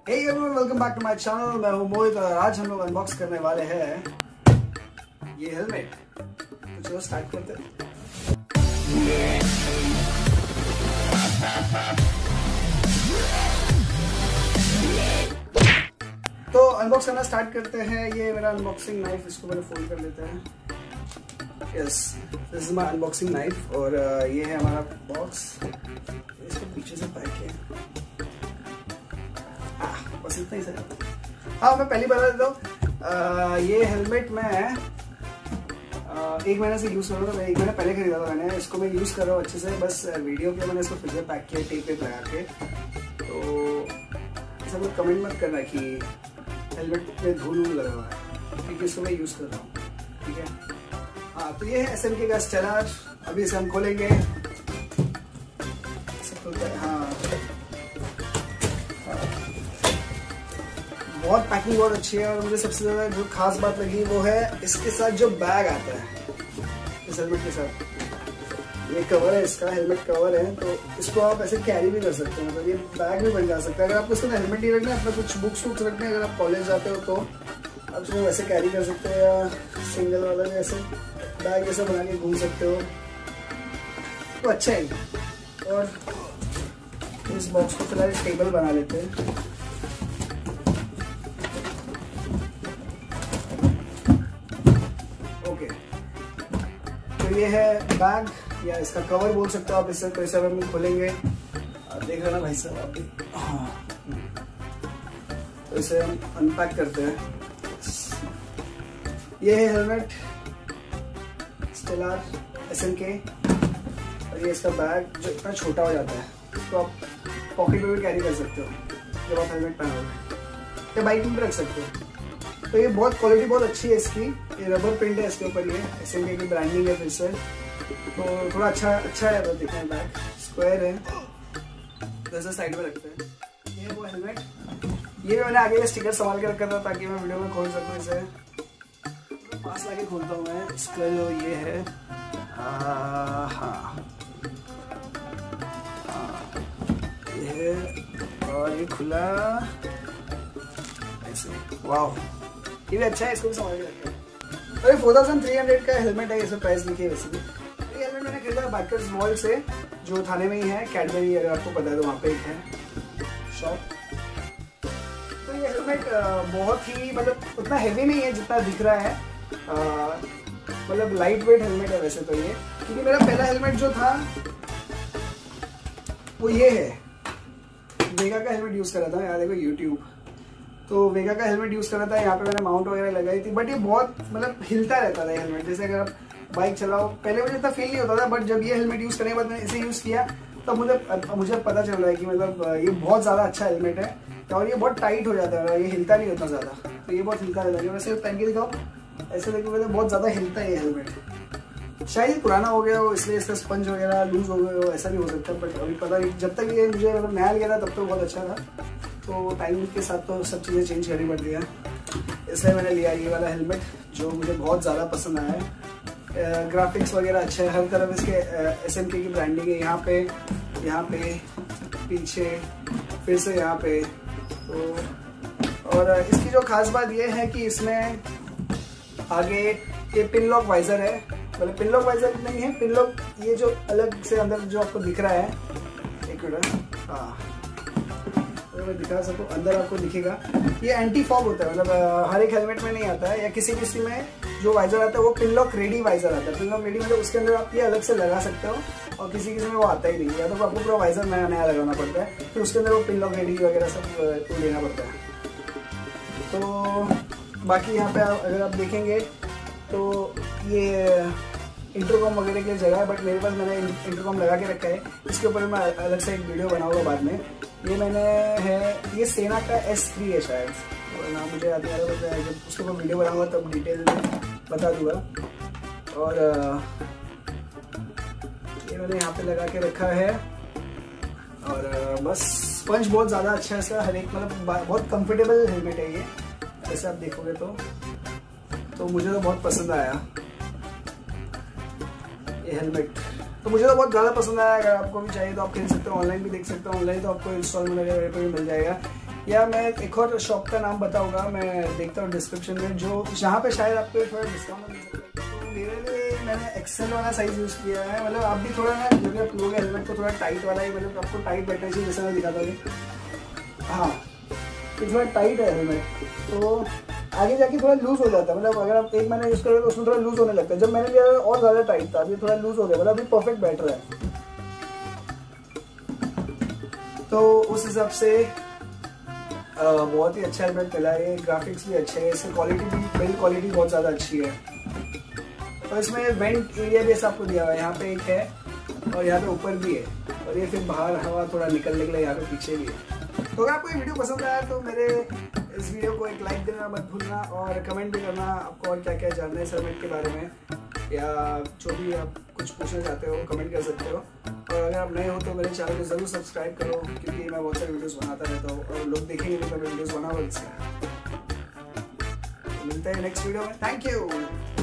Hey everyone, welcome back to my channel। मैं हूँ मोहित और आज हम लोग अनबॉक्स करने वाले हैं ये हेलमेट। तो चलो स्टार्ट करते हैं। तो अनबॉक्स करना स्टार्ट करते हैं। ये मेरा अनबॉक्सिंग नाइफ, इसको मैंने फोल्ड कर लेते हैं। Yes, this is my unboxing knife. और ये है हमारा बॉक्स, इसको पीछे से पैक किया। बस इतना ही सर। हाँ, मैं पहली बता देता हूँ, ये हेलमेट मैं 1 महीने से यूज़ कर रहा था। मैं 1 महीने पहले खरीदा था मैंने इसको। मैं यूज़ कर रहा हूँ अच्छे से। बस वीडियो के मैंने इसको फिर से पैक किया टेप पे लगा के। तो सब लोग कमेंट मत करना कि हेलमेट में धूल लगा हुआ है, क्योंकि इसको मैं यूज़ कर रहा हूँ। ठीक है। हाँ, तो ये है SMK का स्टेलर। अभी इसे हम खोलेंगे। हाँ, बहुत पैकिंग बहुत अच्छी है। और मुझे सबसे ज़्यादा जो खास बात लगी वो है इसके साथ जो बैग आता है इस हेलमेट के साथ। ये कवर है, इसका हेलमेट कवर है, तो इसको आप ऐसे कैरी भी कर सकते हो। मतलब ये बैग भी बन जा सकता है। अगर आपको इसमें हेलमेट नहीं रखना है, अपना कुछ बुक्स वुक्स रखने, अगर आप कॉलेज जाते हो तो आप इसमें वैसे कैरी कर सकते हो, या सिंगल वाला भी ऐसे बैग जैसा बना के घूम सकते हो। तो अच्छा है। और इस बॉक्स को फिलहाल टेबल बना लेते हैं। तो ये है बैग, या इसका कवर बोल सकते हो आप इससे। तो इसे हम खोलेंगे, देख रहे ना भाई साहब आप भी। हाँ, तो इसे हम अनपैक करते हैं। ये है हेलमेट स्टेलर SMK। और ये इसका बैग जो इतना छोटा हो जाता है, इसको आप पॉकेट में भी कैरी कर सकते हो जब आप हेलमेट पहनोगे, या बाइक में भी रख सकते हो। तो ये बहुत क्वालिटी बहुत अच्छी है इसकी। ये रबर प्रिंट है इसके ऊपर, ये SMK की ब्रांडिंग है फिर से। तो थोड़ा अच्छा है तो दिखने में। बैग स्क्वायर है, जैसे साइड में रखते हैं। ये वो हेलमेट, ये भी मैंने आगे स्टिकर संभाल के रखा था ताकि मैं वीडियो में खोल सकूँ इसे। तो पास लाके खोलता हूँ मैं इसका। जो ये है, हाँ ये, और ये खुला ऐसे। वाह, ये भी अच्छा है, इसको भी संभाल के रखा है। तो ये 4300 का हेलमेट है, इसमें प्राइस लिखी है वैसे भी। ये हेलमेट मैंने खरीदा बाइकर्स मॉल से, जो थाने में ही है। कैडबरी, अगर आपको पता है तो वहाँ पे एक है शॉप। तो ये हेलमेट बहुत ही, मतलब उतना हैवी नहीं है जितना दिख रहा है। मतलब लाइट वेट हेलमेट है वैसे तो ये। क्योंकि मेरा पहला हेलमेट जो था वो ये है, वेगा का हेलमेट यूज़ कर रहा था। यार देखो यूट्यूब, तो वेगा का हेलमेट यूज़ कर रहा था। यहाँ पे मैंने माउंट वगैरह लगाई थी, बट ये बहुत मतलब हिलता रहता था हेलमेट। जैसे अगर आप बाइक चलाओ, पहले मुझे इतना फील नहीं होता था, बट जब ये हेलमेट यूज़ करने के बाद मैंने इसे यूज़ किया तब मुझे पता चल रहा है कि मतलब ये बहुत ज़्यादा अच्छा हेलमेट है। और ये बहुत टाइट हो जाता है, ये हिलता नहीं होता ज़्यादा। तो ये बहुत हिलता रहता है। वैसे पहन के दिखाओ, ऐसे देखो, मतलब बहुत ज़्यादा हिलता है ये हेलमेट। शायद पुराना हो गया हो इसलिए इसका स्पंज वगैरह लूज हो गया हो, ऐसा भी हो सकता है। बट अभी पता नहीं, जब तक ये मुझे मतलब नया लिया था तब तो बहुत अच्छा था। तो टाइम के साथ तो सब चीज़ें चेंज करनी पड़ती है, इसलिए मैंने लिया ये वाला हेलमेट, जो मुझे बहुत ज़्यादा पसंद आया है। ग्राफिक्स वगैरह अच्छा है, हर तरफ इसके SMK की ब्रांडिंग है। यहाँ पे पीछे, फिर से यहाँ पे। तो और इसकी जो खास बात ये है कि इसमें आगे ये पिन लॉक वाइजर है। मतलब पिन लॉक वाइजर नहीं है, पिन लॉक ये जो अलग से अंदर जो आपको दिख रहा है, एक मिनट, हाँ मैं दिखा सकूँ, अंदर आपको दिखेगा। ये एंटी फॉग होता है, मतलब हर एक हेलमेट में नहीं आता है, या किसी में जो वाइजर आता है वो पिन लॉक रेडी वाइजर आता है। पिन लॉक रेडी मतलब उसके अंदर आप ये अलग से लगा सकते हो, और किसी में वो आता ही नहीं है, या तो आपको पूरा वाइजर नया लगाना पड़ता है, फिर उसके अंदर वो पिन लॉक रेडी वगैरह सब लेना पड़ता है। तो बाकी यहाँ पे अगर आप देखेंगे तो ये इंटरकॉम वगैरह की जगह है, बट मेरे पास मैंने इंटरकॉम लगा के रखा है। इसके ऊपर मैं अलग से एक वीडियो बनाऊंगा बाद में। ये मैंने है, ये सेना का S3 है शायद, और नाम मुझे याद नहीं आ रहा, जब उसके ऊपर वीडियो बनाऊंगा तब डिटेल में बता दूंगा। और ये मैंने यहाँ पे लगा के रखा है। और बस स्पंज बहुत ज़्यादा अच्छा है इसका, हर एक मतलब बहुत कंफर्टेबल हेलमेट है ये, जैसे आप देखोगे तो मुझे तो बहुत पसंद आया ये हेलमेट। तो मुझे तो बहुत ज़्यादा पसंद आया। अगर आपको भी चाहिए तो आप खरीद सकते हो, ऑनलाइन भी देख सकते हो। ऑनलाइन तो आपको इंस्टॉलमेंट वगैरह पे भी मिल जाएगा। या मैं एक और शॉप का नाम बताऊंगा, मैं देखता हूँ डिस्क्रिप्शन में, जो जहाँ पे शायद आपको थोड़ा डिस्काउंट मिल सकता है। तो मेरे लिए मैंने एक्सेल वाला साइज यूज़ किया है। मतलब आप भी थोड़ा ना, जब आप लोगे हेलमेट को थोड़ा टाइट वाला ही, मतलब आपको टाइट बैठना चाहिए, जैसे मैं दिखाता हूँ। हाँ, तो थोड़ा टाइट है हेलमेट, तो आगे जाके थोड़ा लूज हो जाता है। मतलब अगर आप 1 महीना यूज़ करोगे तो उसमें थोड़ा लूज होने लगता है। जब मैंने लिया और ज़्यादा टाइट था, अभी थोड़ा लूज हो गया, मतलब अभी परफेक्ट बैठ रहा है। तो उस हिसाब से बहुत ही अच्छा हेलमेट मिला है। ग्राफिक्स भी अच्छे हैं, इसकी क्वालिटी भी, बिल्ड क्वालिटी बहुत ज़्यादा अच्छी है। और इसमें वेंट एरिया भी ऐसा आपको दिया हुआ है, यहाँ पे एक है और यहाँ पे ऊपर भी है, और ये फिर बाहर हवा थोड़ा निकलने के लिए यहाँ पे पीछे भी है। तो अगर आपको ये वीडियो पसंद आया तो मेरे इस वीडियो को एक लाइक देना मत भूलना, और कमेंट भी करना आपको और क्या क्या जानना है इस हेलमेट के बारे में, या जो भी आप कुछ पूछना चाहते हो कमेंट कर सकते हो। और अगर आप नए हो तो मेरे चैनल को ज़रूर सब्सक्राइब करो, क्योंकि मैं बहुत सारे वीडियोस बनाता रहता हूँ और लोग देखेंगे नहीं तो मैं वीडियोस बनाऊंगा इससे। मिलते हैं नेक्स्ट वीडियो में। Thank you.